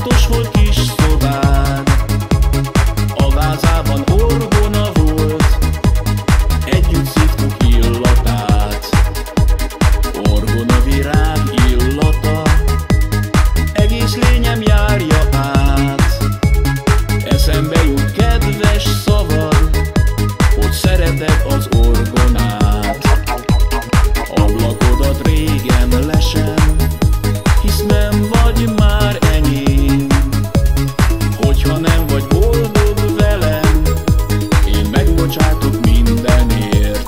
Csodálatos volt kis szobád, a vázában orgona volt, együtt szívtuk illatát. Orgona virág illata, egész lényem járja át. Eszembe jut kedves szavad, hogy szereted az orgonát. Ablakodat régen lesem, hisz nem vagy már enyém. Hogyha nem vagy boldog velem, én megbocsátok mindenért.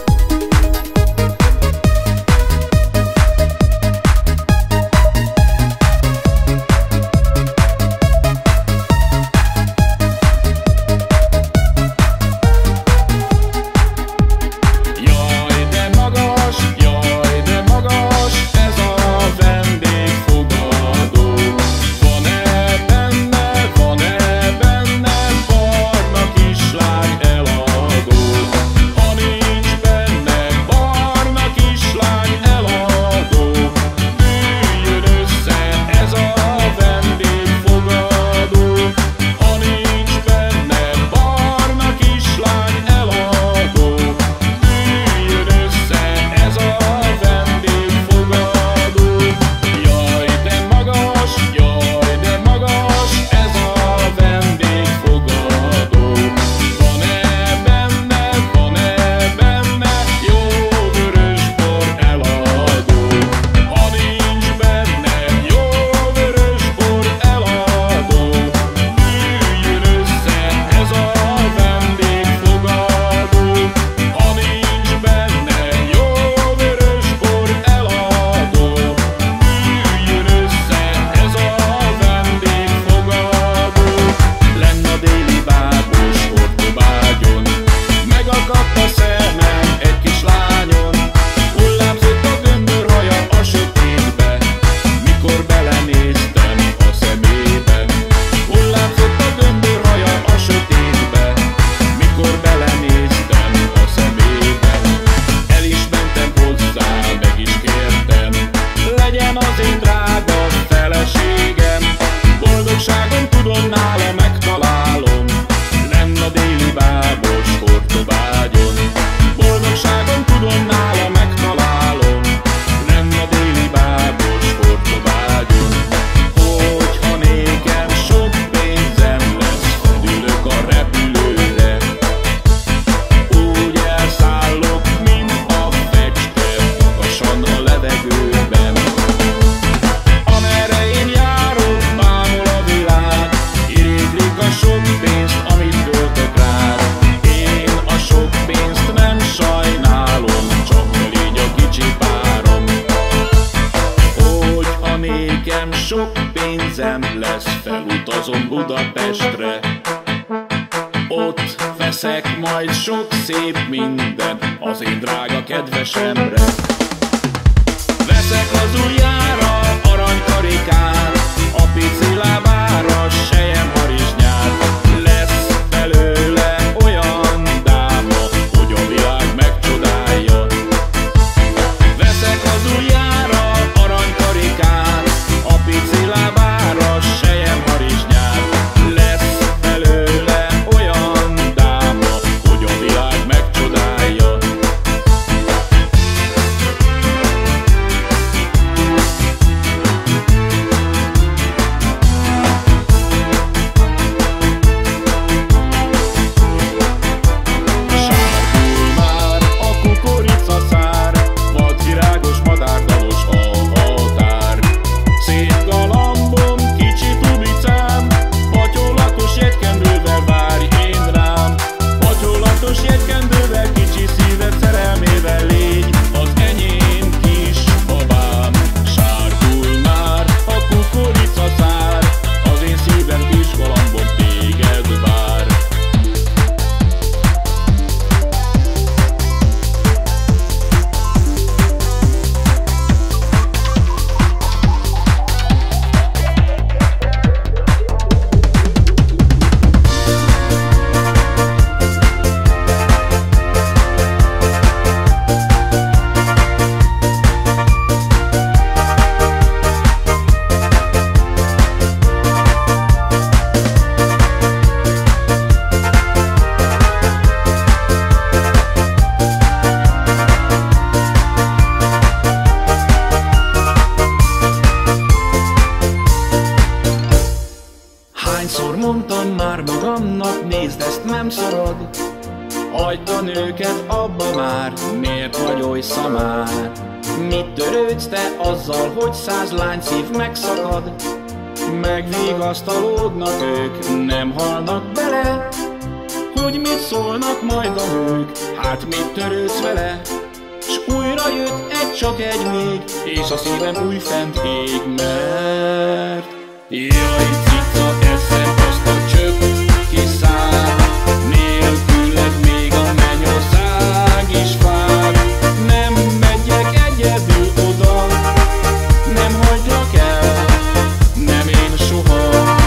Jaj, de magas, ez a vendégfogadó. Van-e benne barna kislány eladó? Ha nincs benne barna kislány eladó, üljön össze ez a vendégfogadó. Ha nincs benne barna kislány eladó, üljön össze ez a vendégfogadó. Jaj, de magas, ez a vendégfogadó. Van-e benne jó vörösbor eladó? Ha nincs benne jó vörösbor eladó, üljön össze ez a vendégfogadó. Ha nincs benne jó vörösbor eladó, üljön össze ez a vendégfogadó. Lenn a déli bábos ortobágyon, megakadt a szemem egy kis lányon. Hullámzott a gömbörhaja a sötétbe, mikor belenéztem a szemébe. Hullámzott a gömbörhaja a sötétbe, mikor belenéztem a szemébe. El is mentem hozzá, meg is kértem, legyen az én drága feleségem. Boldogságom tudom, nála megtalálom, lenn a déli bábos ortobágyon. Boldogságom tudom, nála megtalálom, lenn a déli bábos ortobágyon. Hogyha nékem sok pénzem lesz, ülök a repülőre, úgy elszállok, mint a fecske, magasan a levegőben. Amerre én járok, bámul a világ, irigylik a sok pénzt, amit költök rád. Én a sok pénzt nem sajnálom, csak légy a kicsi párom. Hogyha nékem sok pénzem lesz, felutazom Budapestre, ott veszek majd sok szép minden az én drága kedvesemre. Veszek az ujjára aranykarikát, a pici lábára selyemharisnyát. Lesz belőle olyan dáma, hogy a világ megcsodálja. Veszek az ujjára aranykarikát, a pici lábára selyemharisnyát. Lesz belőle olyan dáma, hogy a világ megcsodálja. Hányszor mondtam már magamnak, nézd, ezt nem szabad. Hagyd a nőket abba már, miért vagy oly szamár? Mit törődsz te azzal, hogy 100 lány szív megszakad? Megvigasztalódnak ők, nem halnak bele, hogy mit szólnak majd a nők, hát mit törődsz vele? S újra jött csak egy még, és a szívem újfent ég, mert jaj, cica, eszem azt a csöpp kiszáll, nélküled még a mennyország is vár. Nem megyek egyedül oda, nem hagylak el, nem én soha.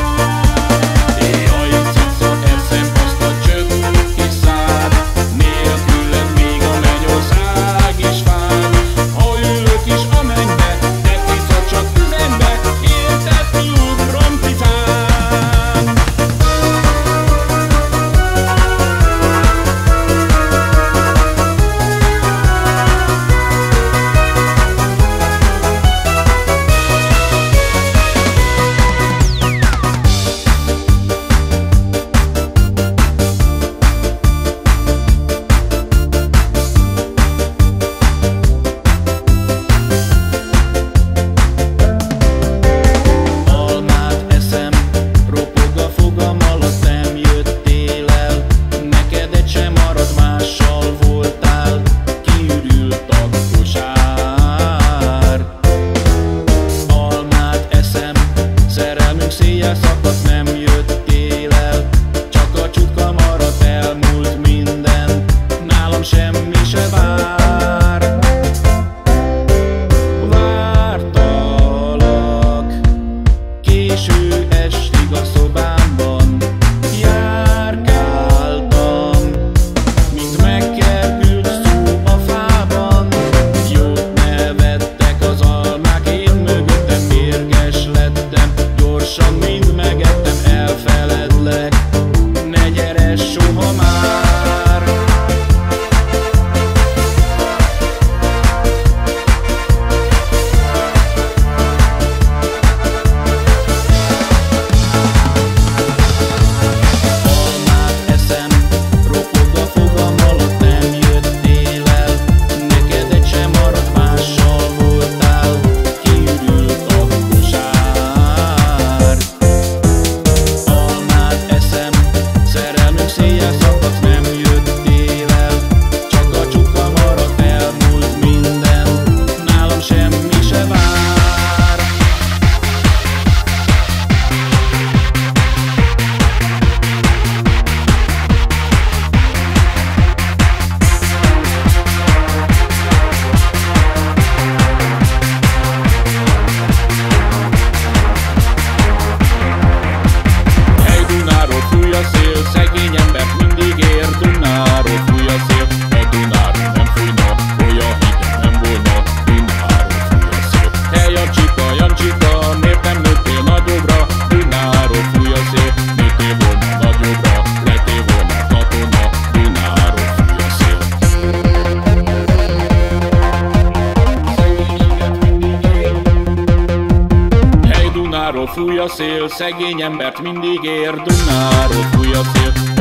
Jaj, cica, eszem azt a csöpp kiszáll, nélküled még a mennyország is vár. Ha ülök is a mennybe, te cica csak üzenbe, érted, fiúk, rompitán. Szakadt, nem jöttél el, csak a csutka maradt, elmúlt minden, nálam semmi se vár. Vártalak késő estig a szobámban, járkáltam, mint megkerült szó a fában. Jót nevettek az almák, én mögöttem mérges lettem, gyorsan mind megettem, elfeledlek, ne gyere soha már. Almát eszem, ropog a fogam alatt, nem jöttél el, neked egy sem maradt, mással voltál, kiürült a kosár. Almát eszem, szerelmünk széjjel szakadt, nem jöttél el, csak a csuka maradt, elmúlt minden, nálam semmi se vár. Hely, Dunáról fúj a szél, szegény embert mindig ér. Dunáról fúj a szél, a Dunáról nem fújna, olyan hideg nem volna. Dunáról fúj a szél. Hely, Jancsika, miért nem nőttél nagyobbra? Dunáról fúj a szél, nőttél volna nagyobbra, lettél volna katona. Dunáról fúj a szél. Hely, Dunáról fúj a szél, szegény embert mindig ér. Dunáról fúj a szél,